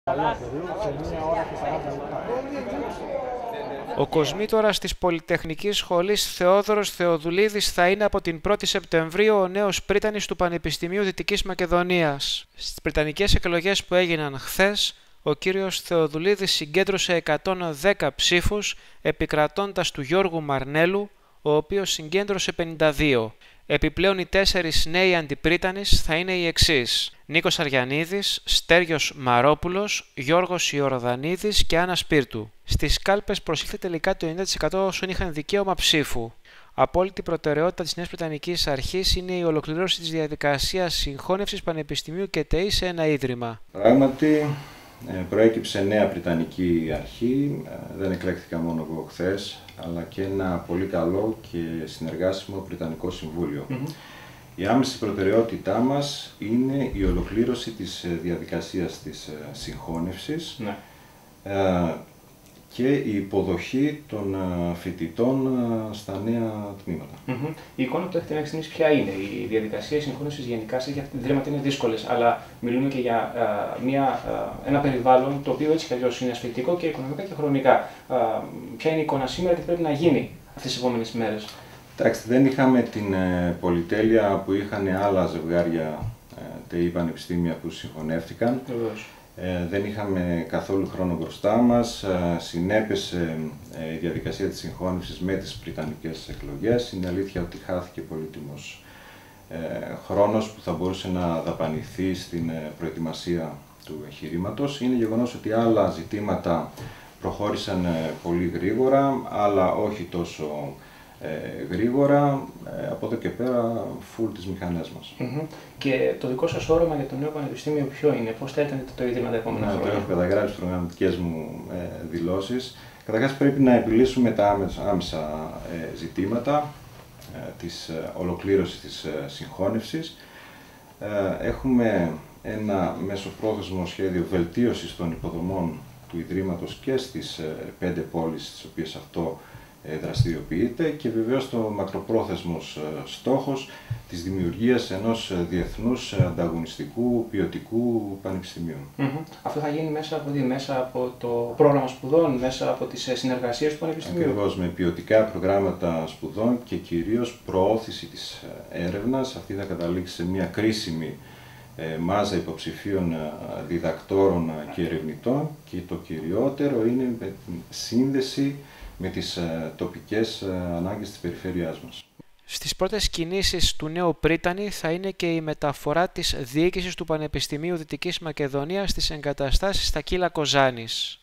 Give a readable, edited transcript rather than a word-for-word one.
Ο κοσμήτορας της Πολυτεχνικής Σχολής Θεόδωρος Θεοδουλίδης θα είναι από την 1η Σεπτεμβρίου ο νέος πρίτανης του Πανεπιστημίου Δυτικής Μακεδονίας. Στις πριτανικές εκλογές που έγιναν χθες, ο κύριος Θεοδουλίδης συγκέντρωσε 110 ψήφους, επικρατώντας του Γιώργου Μαρνέλου, ο οποίος συγκέντρωσε 52. Επιπλέον οι 4 νέοι αντιπρίτανεις θα είναι οι εξής: Νίκος Αριανίδης, Στέργιος Μαρόπουλος, Γιώργος Ιορδανίδης και Άννα Σπίρτου. Στις κάλπες προσήλθε τελικά το 90% όσων είχαν δικαίωμα ψήφου. Απόλυτη προτεραιότητα της Νέας Πριτανικής Αρχής είναι η ολοκληρώση της διαδικασίας συγχώνευσης Πανεπιστημίου και ΤΕΗ σε ένα ίδρυμα. Πράγματι, προέκυψε νέα Πριτανική Αρχή, δεν εκλέχθηκα μόνο εγώ χθες, αλλά και ένα πολύ καλό και συνεργάσιμο Πριτανικό Συμβούλιο. Η άμεση προτεραιότητά μας είναι η ολοκλήρωση της διαδικασίας της συγχώνευσης και η υποδοχή των φοιτητών στα νέα τμήματα. Η εικόνα που έχετε μέχρι στιγμής ποια είναι? Η διαδικασία συγχώνευσης γενικά σε για την ιδρύματα είναι δύσκολες, αλλά μιλούμε και για ένα περιβάλλον το οποίο έτσι κι αλλιώς είναι ασφυκτικό και οικονομικά και χρονικά. Ποια είναι η εικόνα σήμερα και τι πρέπει να γίνει αυτές τις επόμενες μέρες? Εντάξει, δεν είχαμε την πολυτέλεια που είχαν άλλα ζευγάρια ΤΕΗ πανεπιστήμια που συγχωνεύτηκαν. Δεν είχαμε καθόλου χρόνο μπροστά μας, συνέπεσε η διαδικασία της συγχώνευσης με τις πριτανικές εκλογές. Είναι αλήθεια ότι χάθηκε πολύτιμος χρόνος που θα μπορούσε να δαπανηθεί στην προετοιμασία του εγχειρήματος. Είναι γεγονός ότι άλλα ζητήματα προχώρησαν πολύ γρήγορα, αλλά όχι τόσο γρήγορα, από εδώ και πέρα full τις μηχανές μας. Και το δικό σας όραμα για το νέο πανεπιστήμιο ποιο είναι? Πώς θα ήταν το ίδρυμα τα επόμενα χρόνια? Το έχω καταγράψει στις προγραμματικές μου δηλώσεις. Καταρχάς πρέπει να επιλύσουμε τα άμεσα ζητήματα της ολοκλήρωσης της συγχώνευσης. Έχουμε ένα μεσοπρόθεσμο σχέδιο βελτίωσης των υποδομών του Ιδρύματος και στις 5 πόλεις στις οποίες αυτό δραστηριοποιείται και βεβαίως το μακροπρόθεσμος στόχος της δημιουργίας ενός διεθνούς ανταγωνιστικού ποιοτικού πανεπιστημίου. Αυτό θα γίνει μέσα από το πρόγραμμα σπουδών, μέσα από τις συνεργασίες του Πανεπιστημίου? Ακριβώς, με ποιοτικά προγράμματα σπουδών και κυρίως προώθηση της έρευνας. Αυτή θα καταλήξει σε μια κρίσιμη μάζα υποψηφίων διδακτόρων και ερευνητών και το κυριότερο είναι με την σύνδεση με τις τοπικές ανάγκες της περιφέρειάς μας. Στις πρώτες κινήσεις του νέου πρίτανη θα είναι και η μεταφορά της διοίκησης του Πανεπιστημίου Δυτικής Μακεδονίας στις εγκαταστάσεις στα Κύλα Κοζάνης.